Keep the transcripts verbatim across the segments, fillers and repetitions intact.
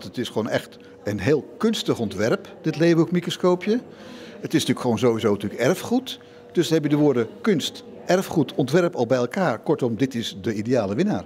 Het is gewoon echt een heel kunstig ontwerp, dit leeuwenhoekmicroscoopje. Het is natuurlijk gewoon sowieso natuurlijk erfgoed. Dus dan heb je de woorden kunst, erfgoed, ontwerp al bij elkaar. Kortom, dit is de ideale winnaar.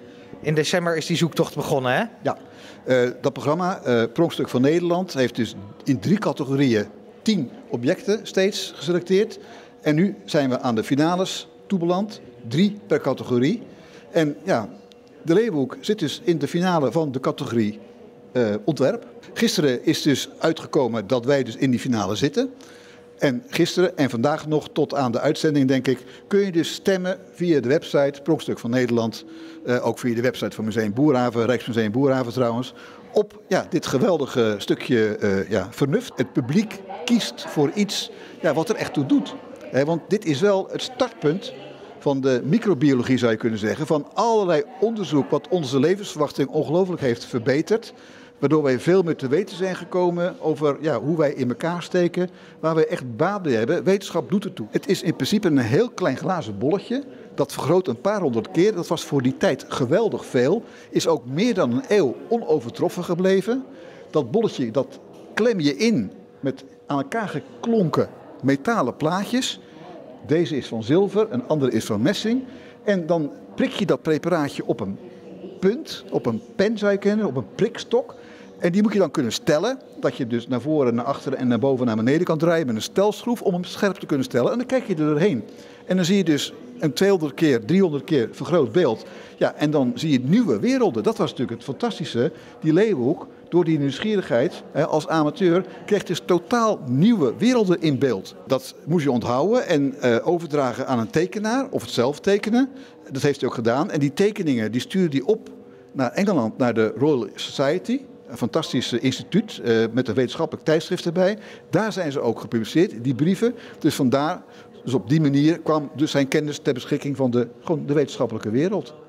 In december is die zoektocht begonnen, hè? Ja, uh, dat programma, uh, Pronkstuk van Nederland, heeft dus in drie categorieën tien objecten steeds geselecteerd. En nu zijn we aan de finales toebeland, drie per categorie. En ja, de Leeuwenhoek zit dus in de finale van de categorie uh, ontwerp. Gisteren is dus uitgekomen dat wij dus in die finale zitten. En gisteren en vandaag nog tot aan de uitzending, denk ik, kun je dus stemmen via de website Pronkstuk van Nederland. Uh, ook via de website van Museum Boerhaven, Rijksmuseum Boerhaven trouwens. Op ja, dit geweldige stukje uh, ja, vernuft. Het publiek kiest voor iets ja, wat er echt toe doet. He, want dit is wel het startpunt van de microbiologie, zou je kunnen zeggen. Van allerlei onderzoek wat onze levensverwachting ongelooflijk heeft verbeterd. Waardoor wij veel meer te weten zijn gekomen over ja, hoe wij in elkaar steken. Waar wij echt baat bij hebben. Wetenschap doet ertoe. Het is in principe een heel klein glazen bolletje. Dat vergroot een paar honderd keer. Dat was voor die tijd geweldig veel. Is ook meer dan een eeuw onovertroffen gebleven. Dat bolletje dat klem je in met aan elkaar geklonken metalen plaatjes. Deze is van zilver, een andere is van messing. En dan prik je dat preparaatje op een punt, op een pen zou je kennen, op een prikstok. En die moet je dan kunnen stellen, dat je dus naar voren, naar achteren en naar boven, naar beneden kan draaien met een stelschroef om hem scherp te kunnen stellen. En dan kijk je er doorheen. En dan zie je dus een tweehonderd keer, driehonderd keer vergroot beeld. Ja, en dan zie je nieuwe werelden. Dat was natuurlijk het fantastische. Die Leeuwenhoek, door die nieuwsgierigheid als amateur, kreeg dus totaal nieuwe werelden in beeld. Dat moest je onthouden en uh, overdragen aan een tekenaar of het zelf tekenen. Dat heeft hij ook gedaan. En die tekeningen die stuurde hij op naar Engeland, naar de Royal Society. Een fantastisch instituut uh, met een wetenschappelijk tijdschrift erbij. Daar zijn ze ook gepubliceerd, die brieven. Dus vandaar, dus op die manier kwam dus zijn kennis ter beschikking van de, gewoon de wetenschappelijke wereld.